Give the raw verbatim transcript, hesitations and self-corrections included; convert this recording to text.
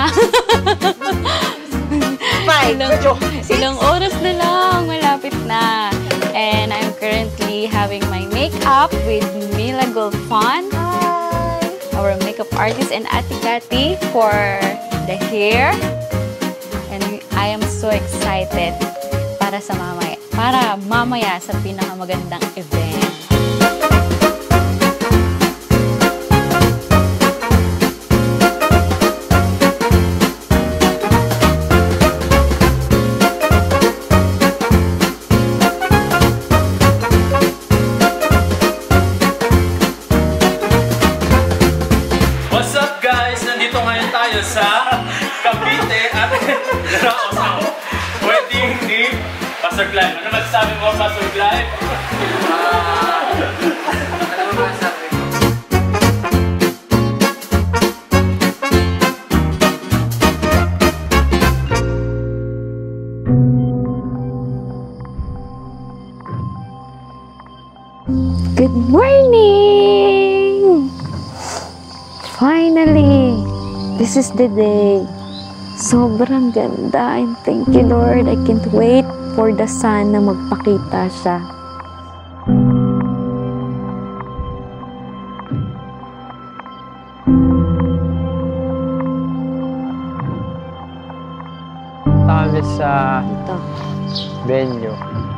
Fine. Ilang, Ilang oras na lang, malapit na. And I'm currently having my makeup with Mila Golfan, our makeup artist, and Ate Cathy for the hair. And I am so excited para sa mamaya, para mamaya sa pinakamagandang event. Sa Cavite at Rao sa wedding ni Pastor Clive. Ano masasabi mo, Pastor Clive? Ah, ano mo masasabi mo? Good morning! Finally! This is the day. Sobrang ganda. And thank you, Lord. I can't wait for the sun na magpakita siya. Kami sa Ito. venue.